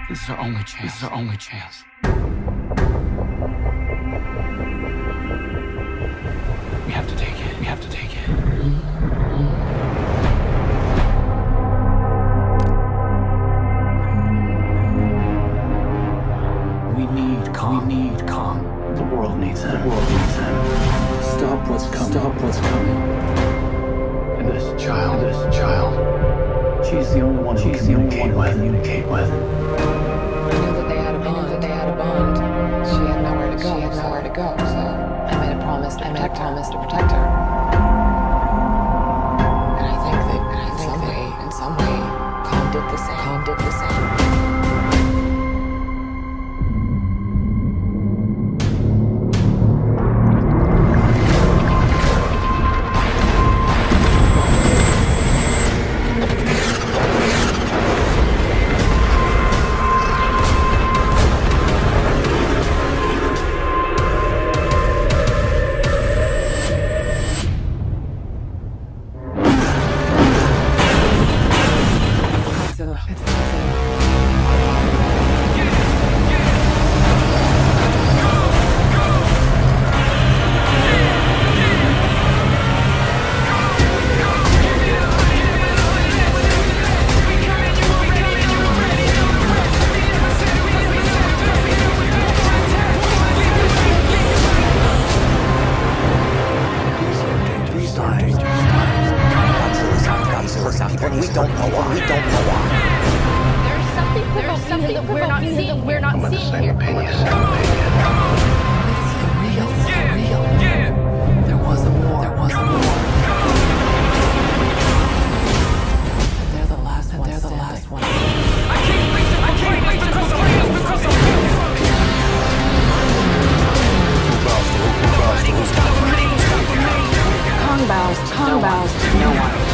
This is our only chance. This is our only chance. We have to take it. We have to take it. We need calm. We need calm. The world needs him. The world needs him. Stop what's coming. Stop what's coming. And this child, she's the only one who communicate with. I knew that they had a bond. She had nowhere to go. So I made a promise to protect her. And I think that in some way, Calm did the same. We don't know why. There's something that we're not seeing here. There was a war. And they're the last one. I can't wait because of Kong bows to no one.